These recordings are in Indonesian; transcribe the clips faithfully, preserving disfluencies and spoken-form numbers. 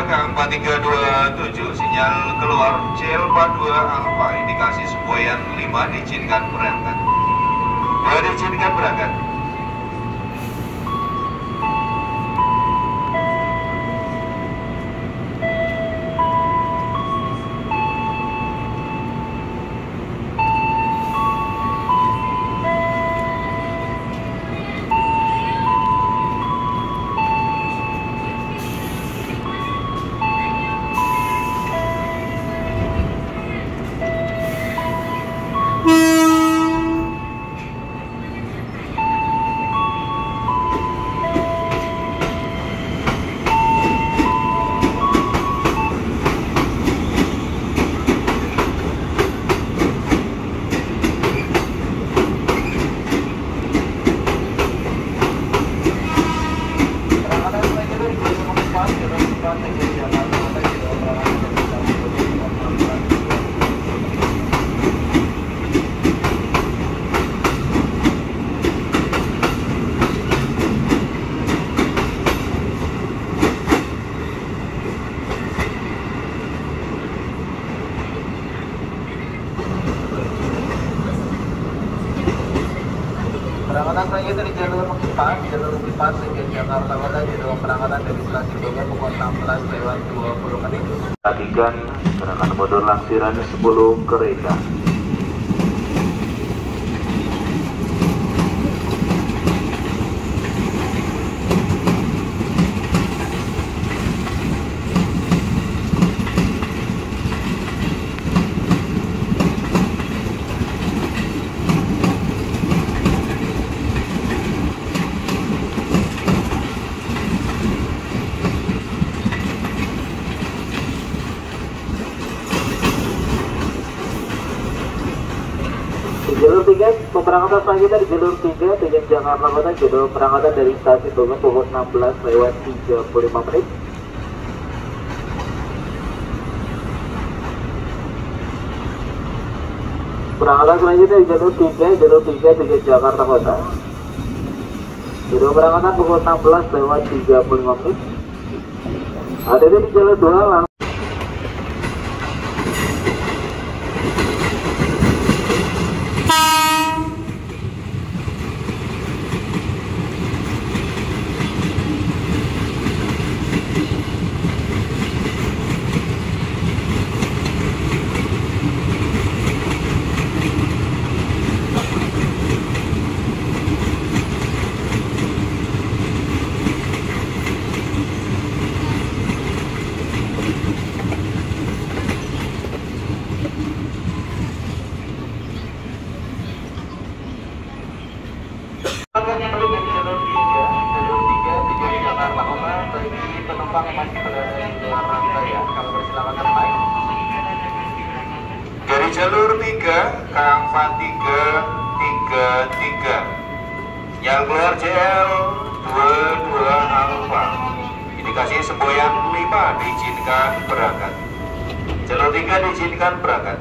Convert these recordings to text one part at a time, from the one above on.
K empat tiga dua tujuh, sinyal keluar C L empat dua Alpha, indikasi semboyan lima, diizinkan berangkat. dua diizinkan berangkat. Berangkatan selanjutnya di jalur empat, jalur empat tujuan Jakarta Kota, jadwal berangkatan dari stasiun Bogor pukul enam belas lewat dua puluh menit. Perhatikan gerakan bodor langsiran sepuluh kereta. Jalur tiga, pemberangkatan selanjutnya di jalur tiga tujuan Jakarta Kota, jadwal berangkatan dari stasiun Bogor pukul enam belas lewat tiga puluh lima menit. Berangkatan selanjutnya di jalur tiga, jalur tiga tujuan Jakarta Kota, jadwal berangkatan pukul enam belas lewat tiga puluh lima menit. Ada di jalur dua langsung. Penumpang yang masih berada di luar rangkaian, kami persilakan ternaik. Dari jalur tiga, K empat tiga tiga tiga, yang keluar C L dua dua Alpha, indikasi semboyan lima, diizinkan berangkat. Jalur tiga diizinkan berangkat.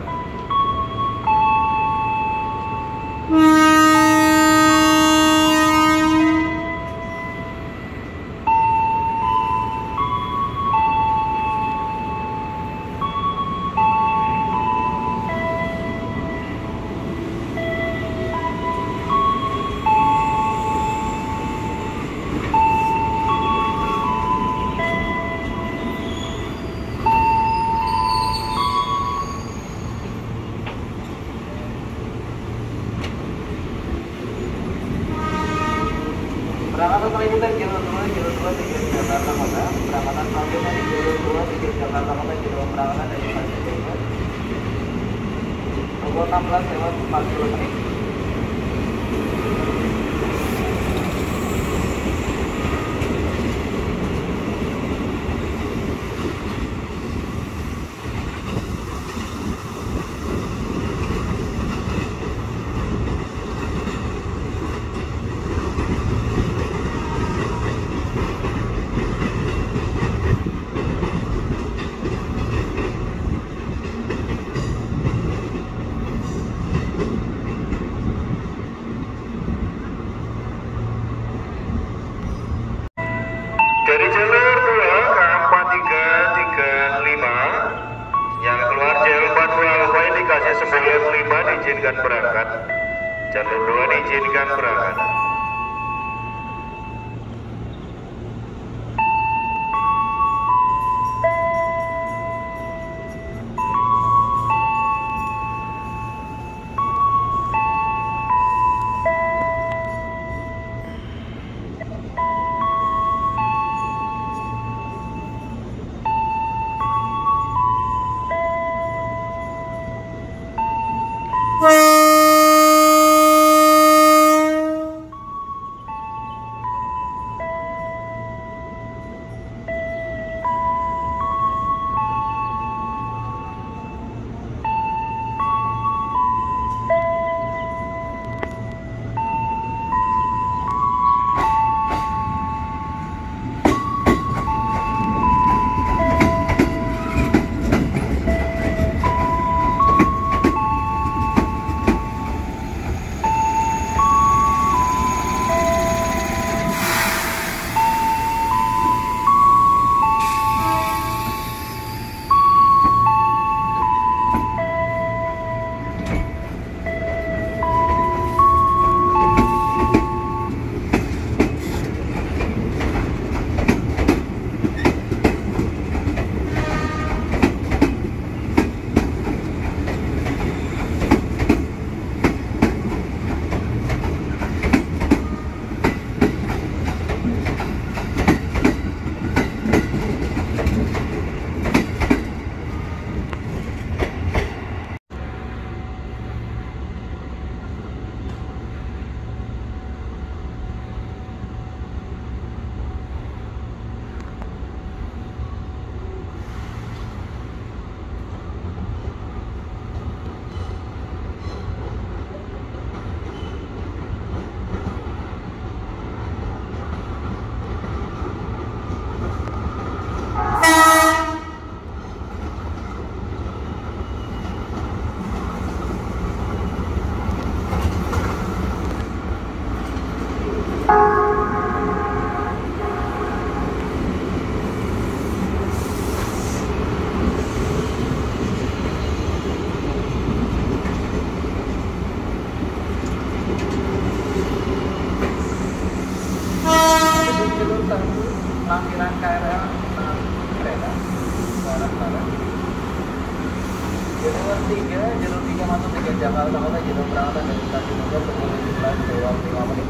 Berangkatan selanjutnya di jalur dua, jalur dua tujuan Jakarta Kota. Berangkatan selanjutnya di jalur dua tujuan Jakarta Kota, jadwal berangkatan dari stasiun Bogor pukul enam belas lewat empat puluh menit. diizinkan berangkat. Jalur dua diizinkan berangkat. Lampiran K R L kereta ke arah barat. Jalur tiga, jalur tiga masuk tiga Jakarta Kota, jalur berangkat dari stasiun Bogor pukul tujuh belas lewat lima menit.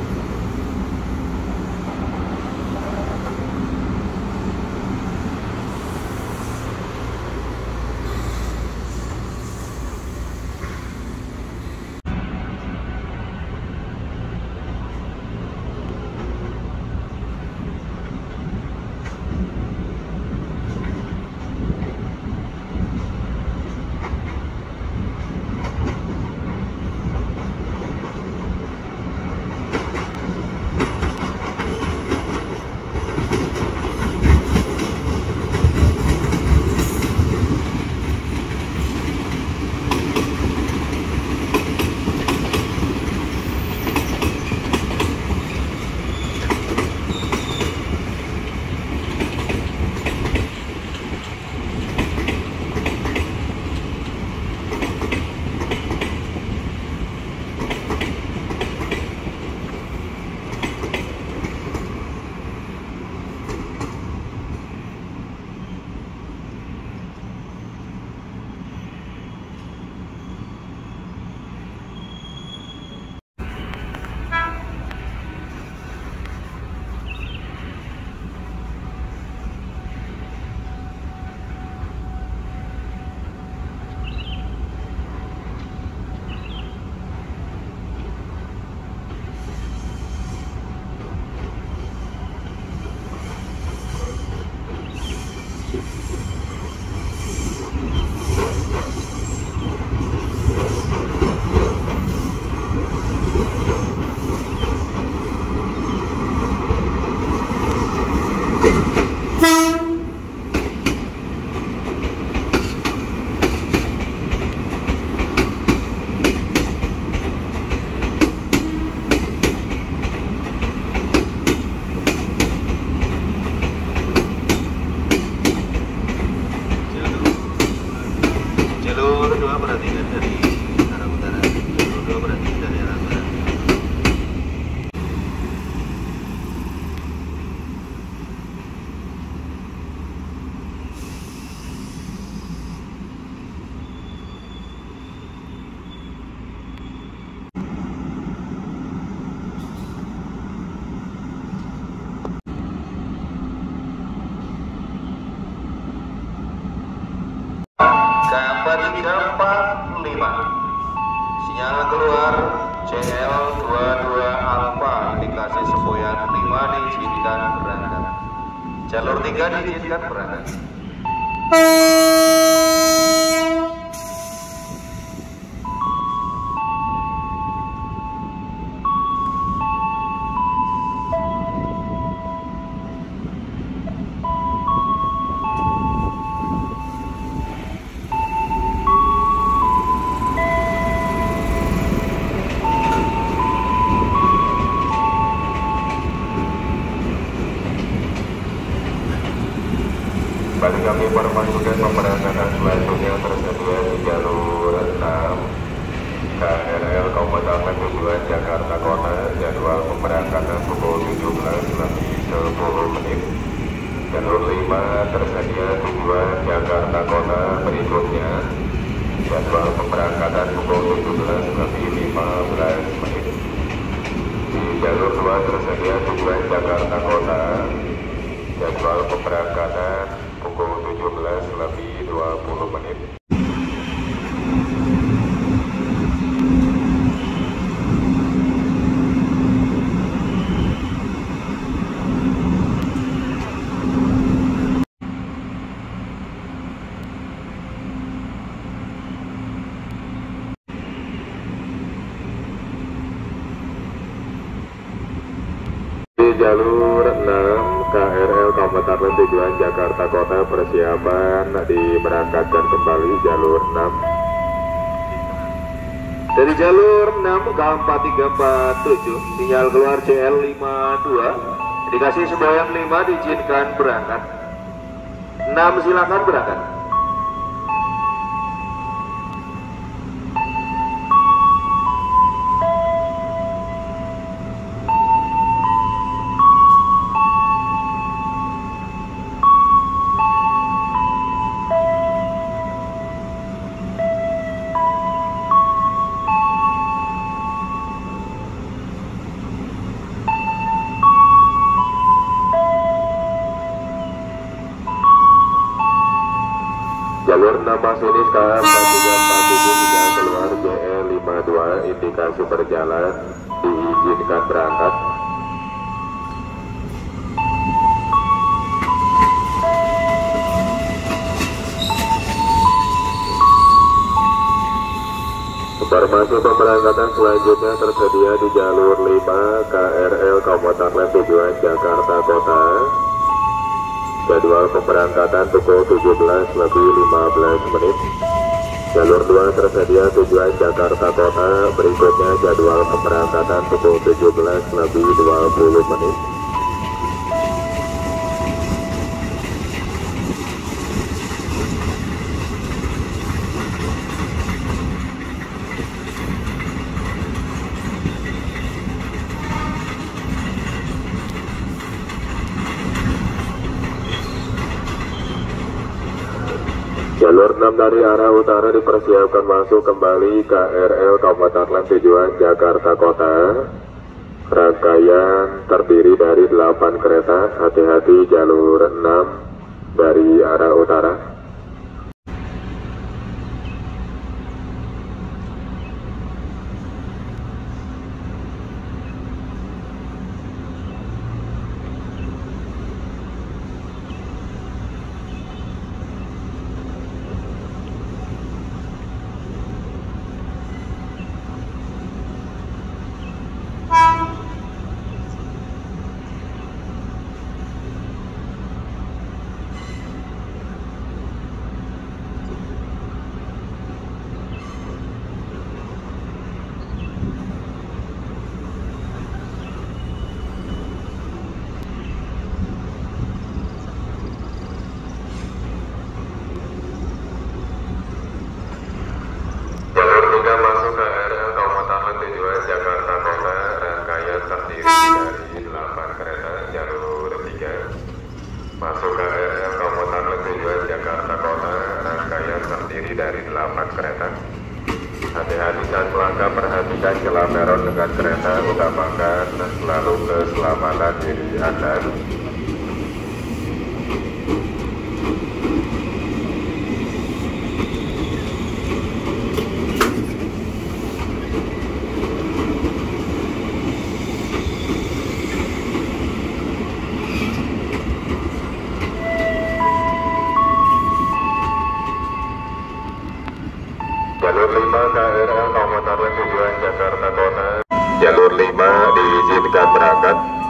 Sinyal keluar C L dua dua Alpha, indikasi semboyan lima diizinkan berangkat. Jalur tiga diizinkan berangkat. Kembali kami informasikan pemberangkatan selanjutnya tersedia di jalur enam K R L Kabupaten tujuan Jakarta Kota. Jadwal pemberangkatan pukul tujuh belas lebih sepuluh menit. Jalur lima tersedia tujuan Jakarta Kota berikutnya. Jadwal pemberangkatan pukul tujuh belas lebih lima belas menit. Di jalur dua tersedia tujuan Jakarta Kota. Jadwal pemberangkatan pukul tujuh belas lebih dua puluh menit. Di jalur enam K R L Kabupaten tujuan Jakarta Kota, persiapan diberangkatkan kembali jalur enam. Dari jalur enam K empat tiga empat tujuh, sinyal keluar C L lima dua, indikasi semboyan lima diizinkan berangkat. enam silakan berangkat. Jalur enam masinis K empat tiga empat tujuh, sinyal keluar J L lima dua, indikasi berjalan diizinkan berangkat. Informasi pemberangkatan selanjutnya tersedia di jalur lima K R L Kabupaten tujuan Jakarta Kota. Jadwal pemberangkatan pukul tujuh belas lebih lima belas menit. Jalur dua tersedia tujuan Jakarta Kota. Berikutnya jadwal pemberangkatan pukul tujuh belas lebih dua puluh menit. Jalur enam dari arah utara dipersiapkan masuk kembali K R L Kabupaten tujuan Jakarta Kota. Rangkaian terdiri dari delapan kereta. Hati-hati jalur enam dari arah utara. Masuk K R L Kabupaten tujuan Jakarta Kota, rangkaian terdiri dari delapan kereta. Hati-hati saat melangkah, perhatikan celah peron dengan kereta, utamakan selalu keselamatan diri Anda. berangkat